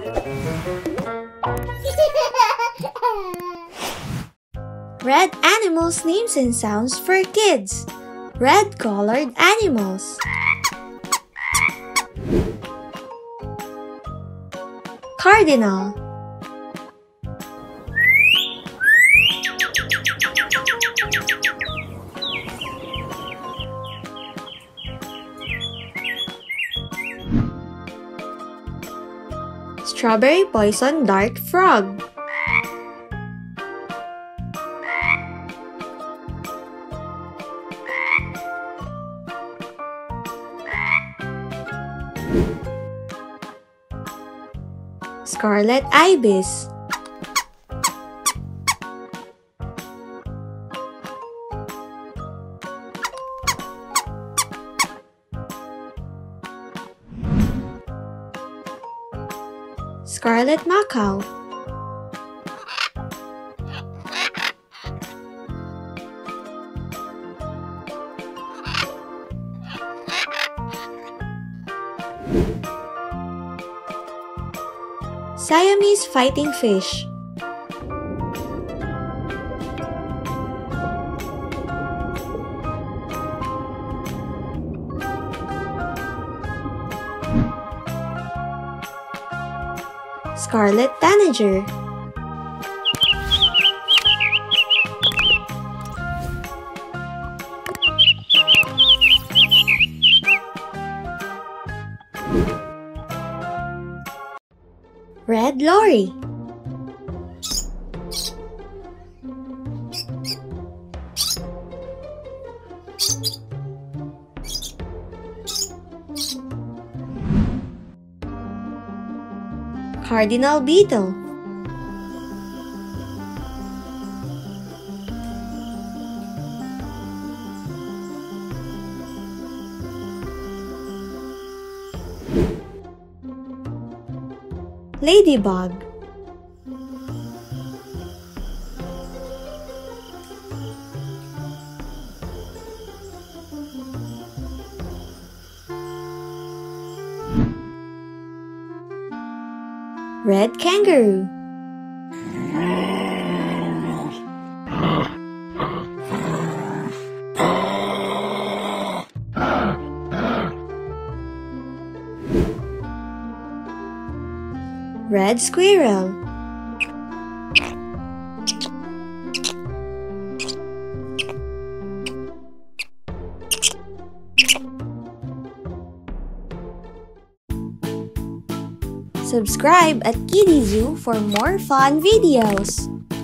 Red animals names and sounds for kids. Red-colored animals. Cardinal. Strawberry poison dart frog. Scarlet ibis. Scarlet macaw. Siamese fighting fish. Scarlet tanager. Red lorry. Cardinal beetle. Ladybug. Red kangaroo. Red squirrel. Subscribe at KiddiZoo for more fun videos.